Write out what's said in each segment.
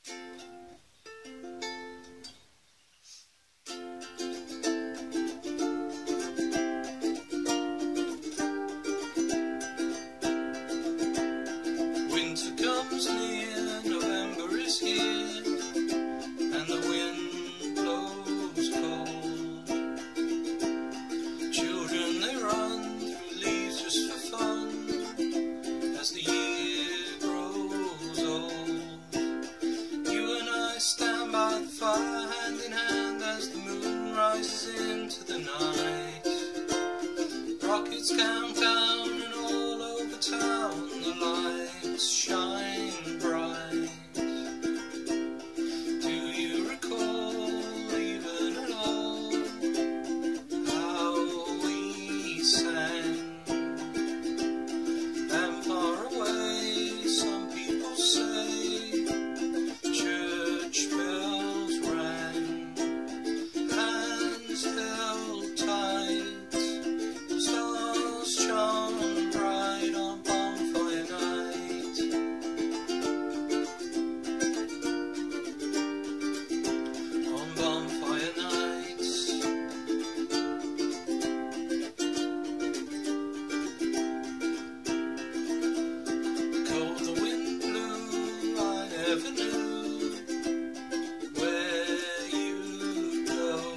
Winter comes near, November is here, and the wind blows cold. Children, they run through leaves just for fun, as the year grows old. You and I stand by the fire, hand in hand, as the moon rises into the night. Rockets count down, and all over town the lights shine bright. Do you recall, even at all, how we sang? And far away, some people say, church bells rang, hands held tight, stars shone bright on Bonfire Night. On Bonfire Night. The cold the wind blew, I never knew where you'd go.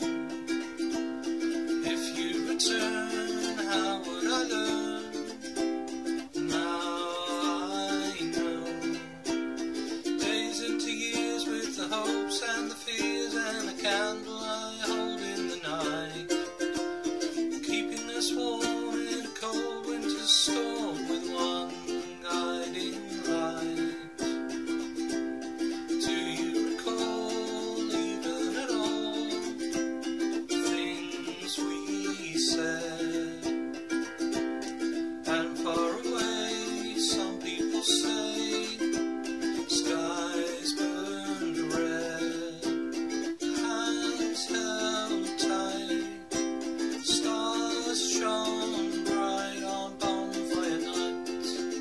If you return, how would I learn? Now I know. Days into years with the hopes and the fears, and a candle I hold in the night, keeping us warm in a cold winter storm with one guiding light. Do you recall, even at all, things we said? And far away, some people say, skies burned red, hands held tight, stars shone bright on Bonfire Night.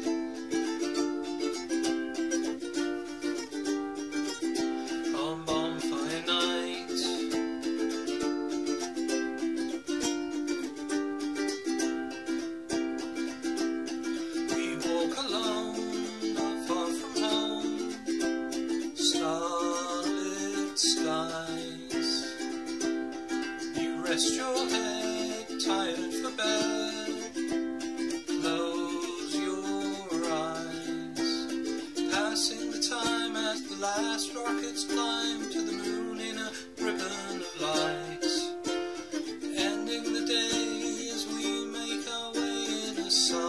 On Bonfire Night. We walk alone, not far from home, starlit skies. You rest your head, tired for bed, close your eyes, passing the time as the last rockets climb to the moon in a ribbon of light, ending the day as we make our way in a sigh.